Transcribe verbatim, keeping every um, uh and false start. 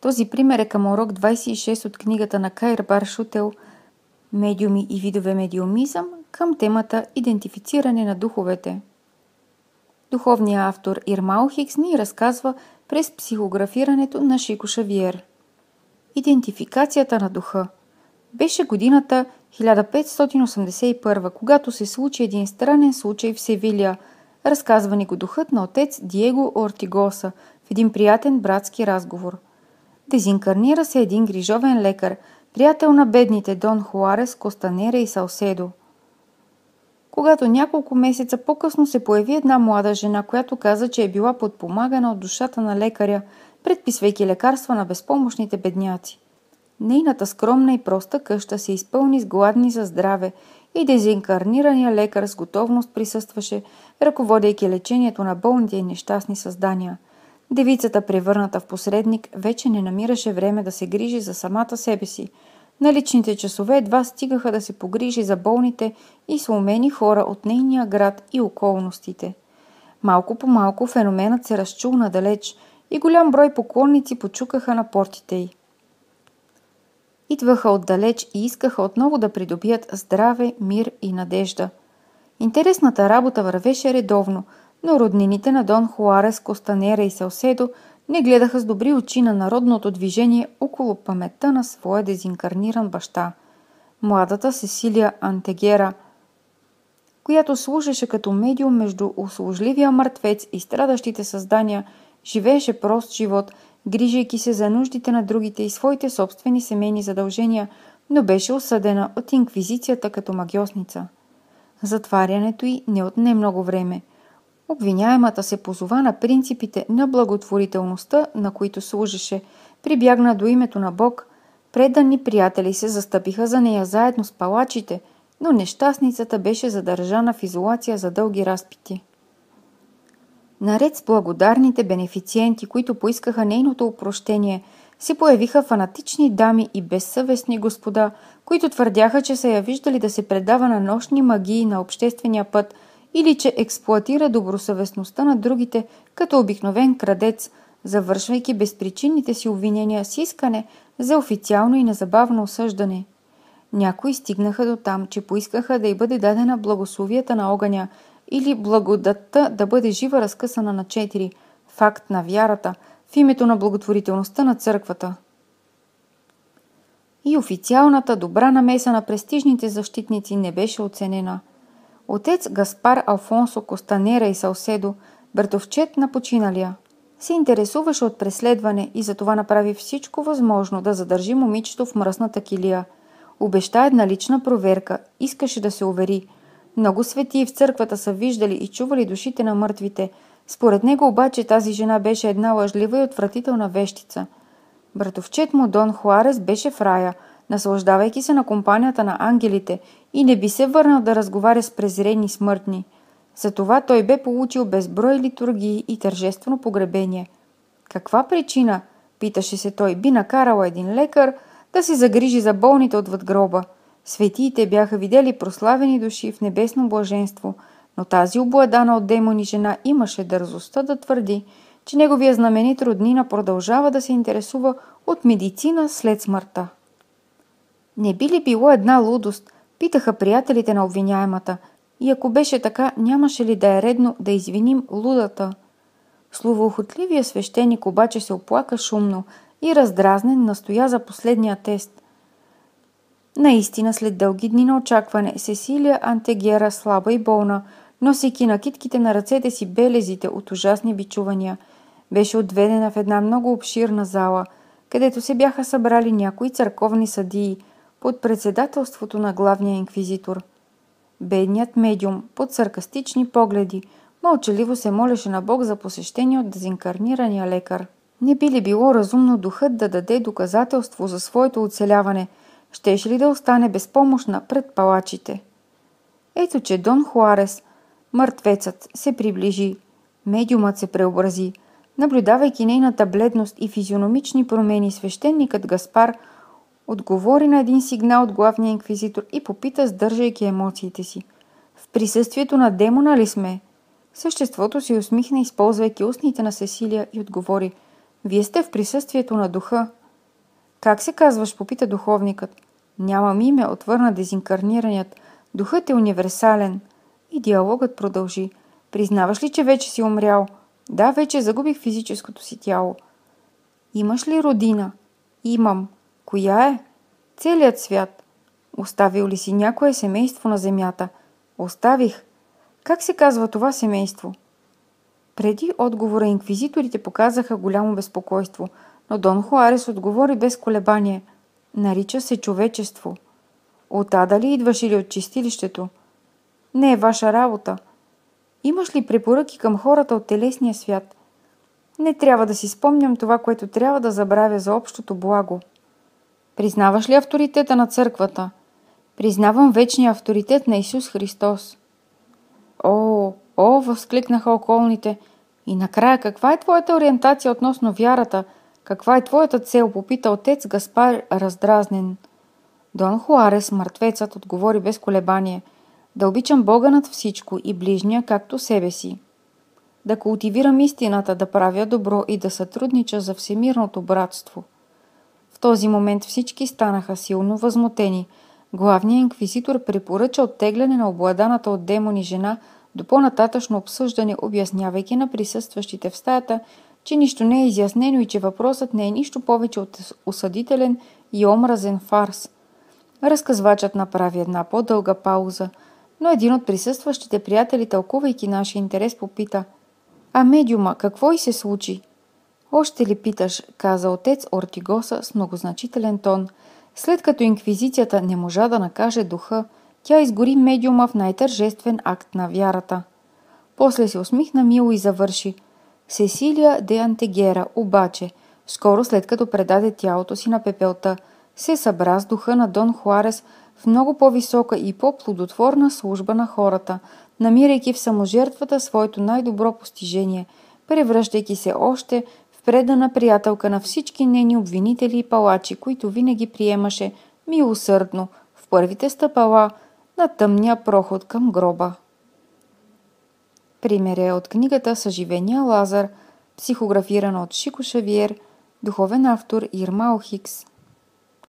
Този пример е към урок двадесет и шест от книгата на Кайр Баршутел «Медиуми и видове медиумизъм» към темата «Идентифициране на духовете». Духовният автор Ирмао Хикс ни разказва през психографирането на Шико Шавиер. Идентификацията на духа. Беше годината хиляда петстотин осемдесет и първа, когато се случи един странен случай в Севилия. Разказва ни го духът на отец Диего Ортигоса в един приятен братски разговор. Дезинкарнира се един грижовен лекар, приятел на бедните Дон Хуарес, Костанера и Салседо. Когато няколко месеца по-късно се появи една млада жена, която каза, че е била подпомагана от душата на лекаря, предписвайки лекарства на безпомощните бедняци. Нейната скромна и проста къща се изпълни с гладни за здраве и дезинкарнираният лекар с готовност присъстваше, ръководейки лечението на болните и нещастни създания. Девицата, превърната в посредник, вече не намираше време да се грижи за самата себе си. Наличните часове едва стигаха да се погрижи за болните и сломени хора от нейния град и околностите. Малко по малко феноменът се разчул надалеч и голям брой поклонници почукаха на портите й. Идваха отдалеч и искаха отново да придобият здраве, мир и надежда. Интересната работа вървеше редовно, но роднините на Дон Хуарес, Костанера и Салседо не гледаха с добри очи на народното движение около паметта на своя дезинкарниран баща. Младата Сесилия Антегера, която служеше като медиум между услужливия мъртвец и страдащите създания, живееше прост живот, грижайки се за нуждите на другите и своите собствени семейни задължения, но беше осъдена от инквизицията като магьосница. Затварянето й не отне много време. Обвиняемата се позова на принципите на благотворителността, на които служеше, прибягна до името на Бог. Предани приятели се застъпиха за нея заедно с палачите, но нещастницата беше задържана в изолация за дълги разпити. Наред с благодарните бенефициенти, които поискаха нейното опрощение, се появиха фанатични дами и безсъвестни господа, които твърдяха, че са я виждали да се предава на нощни магии на обществения път или че експлоатира добросъвестността на другите като обикновен крадец, завършвайки безпричинните си обвинения с искане за официално и незабавно осъждане. Някои стигнаха до там, че поискаха да й бъде дадена благословията на огъня или благодатта да бъде жива разкъсана на четири, факт на вярата, в името на благотворителността на църквата. И официалната добра намеса на престижните защитници не беше оценена. Отец Гаспар Алфонсо Костанера и Салседо, братовчет на починалия, се интересуваше от преследване и затова направи всичко възможно да задържи момичето в мръсната килия. Обеща една лична проверка, искаше да се увери. Много светии в църквата са виждали и чували душите на мъртвите. Според него обаче тази жена беше една лъжлива и отвратителна вещица. Братовчет му Дон Хуарес беше в рая, наслаждавайки се на компанията на ангелите и не би се върнал да разговаря с презрени смъртни. Затова той бе получил безброй литургии и тържествено погребение. Каква причина, питаше се той, би накарала един лекар да се загрижи за болните отвъд гроба? Светиите бяха видели прославени души в небесно блаженство, но тази обладана от демони жена имаше дързостта да твърди, че неговия знаменит роднина продължава да се интересува от медицина след смъртта. Не би ли било една лудост, питаха приятелите на обвиняемата, и ако беше така, нямаше ли да е редно да извиним лудата? Словоохотливия свещеник обаче се оплака шумно и раздразнен настоя за последния тест. Наистина, след дълги дни на очакване, Сесилия Антегера, слаба и болна, носейки на китките на ръцете си белезите от ужасни бичувания, беше отведена в една много обширна зала, където се бяха събрали някои църковни съдии под председателството на главния инквизитор. Бедният медиум, под саркастични погледи, мълчаливо се молеше на Бог за посещение от дезинкарнирания лекар. Не би ли било разумно духът да даде доказателство за своето оцеляване? Щеше ли да остане безпомощна пред палачите? Ето, че Дон Хуарес, мъртвецът, се приближи. Медиумът се преобрази. Наблюдавайки нейната бледност и физиономични промени, свещеникът Гаспар отговори на един сигнал от главния инквизитор и попита, сдържайки емоциите си: „В присъствието на демона ли сме?“ Съществото си усмихна, използвайки устните на Сесилия, и отговори: Вие сте в присъствието на духа. Как се казваш, попита духовникът. Нямам име, отвърна дезинкарнираният. Духът е универсален. И диалогът продължи. Признаваш ли, че вече си умрял? Да, вече загубих физическото си тяло. Имаш ли родина? Имам. Коя е? Целият свят. Оставил ли си някое семейство на земята? Оставих. Как се казва това семейство? Преди отговора инквизиторите показаха голямо безпокойство, но Дон Хуарес отговори без колебание. Нарича се човечество. От ада ли идваш или от чистилището? Не е ваша работа. Имаш ли препоръки към хората от телесния свят? Не трябва да си спомням това, което трябва да забравя за общото благо. Признаваш ли авторитета на църквата? Признавам вечния авторитет на Исус Христос. О, о, възкликнаха околните. И накрая, каква е твоята ориентация относно вярата? Каква е твоята цел? Попита отец Гаспар раздразнен. Дон Хуарес, мъртвецът, отговори без колебание. Да обичам Бога над всичко и ближния, както себе си. Да култивирам истината, да правя добро и да сътруднича за всемирното братство. В този момент всички станаха силно възмутени. Главният инквизитор препоръча оттегляне на обладаната от демони жена до по-нататъчно обсъждане, обяснявайки на присъстващите в стаята, че нищо не е изяснено и че въпросът не е нищо повече от осъдителен и омразен фарс. Разказвачът направи една по-дълга пауза, но един от присъстващите приятели, тълкувайки нашия интерес, попита: А медиума, какво и се случи? Още ли питаш, каза отец Ортигоса с многозначителен тон. След като инквизицията не можа да накаже духа, тя изгори медиума в най-тържествен акт на вярата. После се усмихна мило и завърши: Сесилия де Антегера, обаче, скоро след като предаде тялото си на пепелта, се събра с духа на Дон Хуарес в много по-висока и по-плодотворна служба на хората, намирайки в саможертвата своето най-добро постижение, превръщайки се още в предана приятелка на всички нейни обвинители и палачи, които винаги приемаше милосърдно в първите стъпала на тъмния проход към гроба. Пример е от книгата Съживения Лазар, психографирана от Шико Шавиер, духовен автор Ирма Охикс.